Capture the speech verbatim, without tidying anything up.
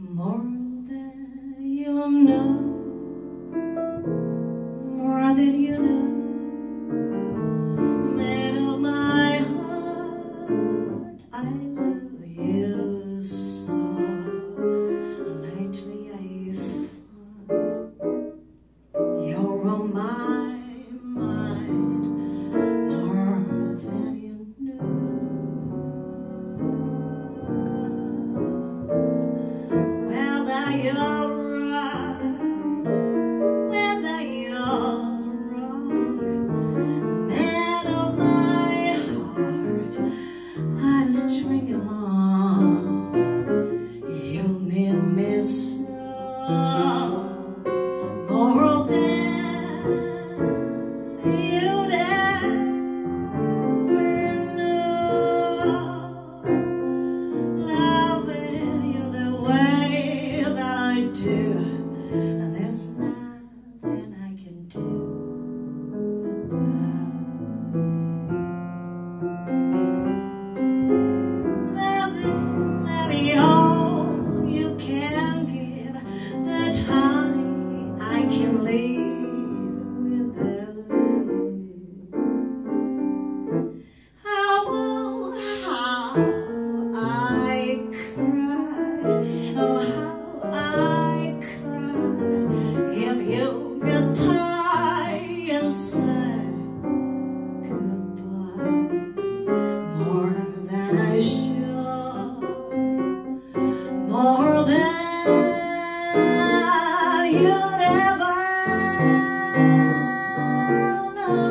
more than you know, more than you know, man of my heart, I love you so. Lately I thought you're on my mind more than you know. Whether you're right, whether you're wrong, man of my heart, I just string along. You need me so, more than you'd ever know. Loving you the way that I do, and there's nothing I can do about it. Loving may be all you can give, but honey, I can live without it. How will how I cry, oh how I cry, if you get tired and say goodbye, more than I should, more than you'd ever know.